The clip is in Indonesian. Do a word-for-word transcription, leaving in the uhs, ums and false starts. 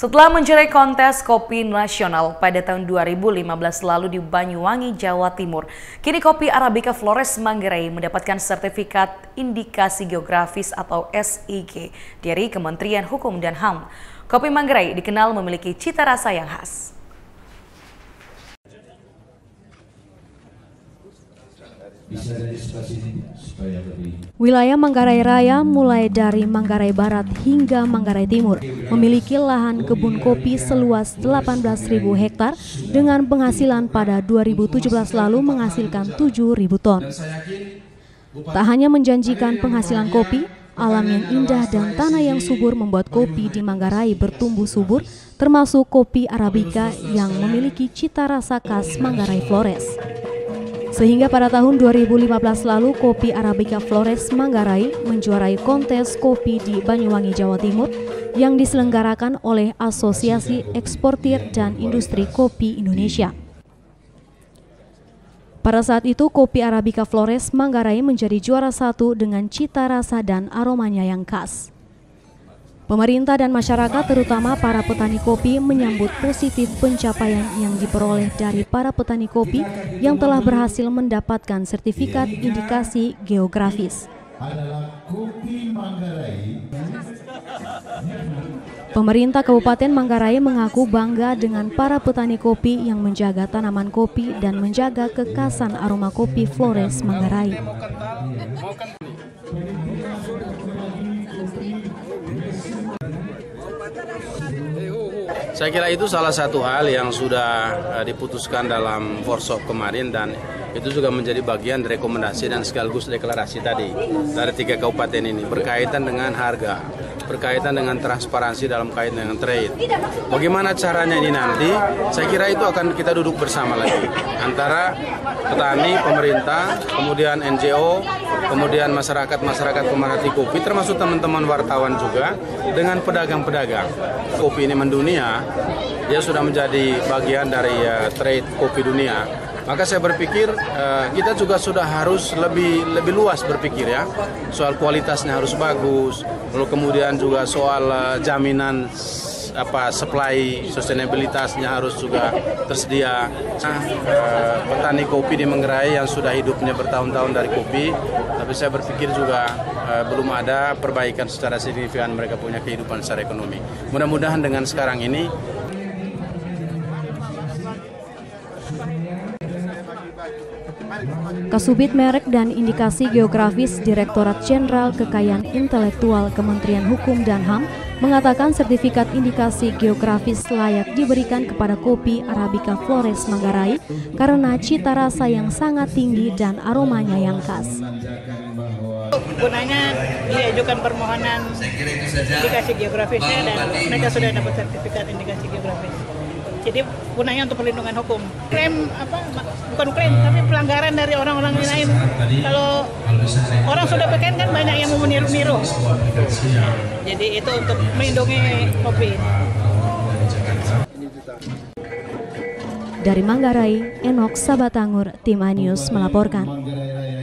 Setelah menjuarai kontes kopi nasional pada tahun dua ribu lima belas lalu di Banyuwangi, Jawa Timur, kini kopi Arabica Flores Manggarai mendapatkan sertifikat indikasi geografis atau S I G dari Kementerian Hukum dan H A M. Kopi Manggarai dikenal memiliki cita rasa yang khas. Wilayah Manggarai Raya mulai dari Manggarai Barat hingga Manggarai Timur memiliki lahan kebun kopi seluas delapan belas ribu hektar dengan penghasilan pada dua ribu tujuh belas lalu menghasilkan tujuh ribu ton. Tak hanya menjanjikan penghasilan kopi, alam yang indah dan tanah yang subur membuat kopi di Manggarai bertumbuh subur, termasuk kopi Arabica yang memiliki cita rasa khas Manggarai Flores. Sehingga pada tahun dua ribu lima belas lalu, kopi Arabica Flores Manggarai menjuarai kontes kopi di Banyuwangi, Jawa Timur yang diselenggarakan oleh Asosiasi Eksportir dan Industri Kopi Indonesia. Pada saat itu, kopi Arabica Flores Manggarai menjadi juara satu dengan cita rasa dan aromanya yang khas. Pemerintah dan masyarakat, terutama para petani kopi, menyambut positif pencapaian yang diperoleh dari para petani kopi yang telah berhasil mendapatkan sertifikat indikasi geografis. Pemerintah Kabupaten Manggarai mengaku bangga dengan para petani kopi yang menjaga tanaman kopi dan menjaga kekhasan aroma kopi Flores Manggarai. Saya kira itu salah satu hal yang sudah diputuskan dalam workshop kemarin, dan itu juga menjadi bagian rekomendasi dan sekaligus deklarasi tadi dari tiga kabupaten ini berkaitan dengan harga, berkaitan dengan transparansi dalam kaitan dengan trade. Bagaimana caranya ini nanti? Saya kira itu akan kita duduk bersama lagi antara petani, pemerintah, kemudian N G O, kemudian masyarakat-masyarakat pemerhati kopi, termasuk teman-teman wartawan juga, dengan pedagang-pedagang. Kopi ini mendunia, dia sudah menjadi bagian dari uh, trade kopi dunia. Maka saya berpikir uh, kita juga sudah harus lebih lebih luas berpikir ya, soal kualitasnya harus bagus, lalu kemudian juga soal uh, jaminan apa supply sustainabilitasnya harus juga tersedia. Nah, uh, petani kopi di Manggarai yang sudah hidupnya bertahun-tahun dari kopi, tapi saya berpikir juga uh, belum ada perbaikan secara signifikan mereka punya kehidupan secara ekonomi. Mudah-mudahan dengan sekarang ini Kasubit Merek dan Indikasi Geografis Direktorat Jenderal Kekayaan Intelektual Kementerian Hukum dan H A M mengatakan sertifikat indikasi geografis layak diberikan kepada kopi Arabica Flores Manggarai karena cita rasa yang sangat tinggi dan aromanya yang khas. Gunanya diajukan permohonan indikasi geografisnya dan mereka sudah dapat sertifikat indikasi geografis. Jadi gunanya untuk perlindungan hukum. Klaim apa? Bukan klaim, tapi pelanggaran dari orang-orang lain. Kalau orang sudah pakai kan banyak yang mau meniru-niru. Jadi itu untuk melindungi kopi. Dari Manggarai, Enok Sabatangur, Tim iNews melaporkan.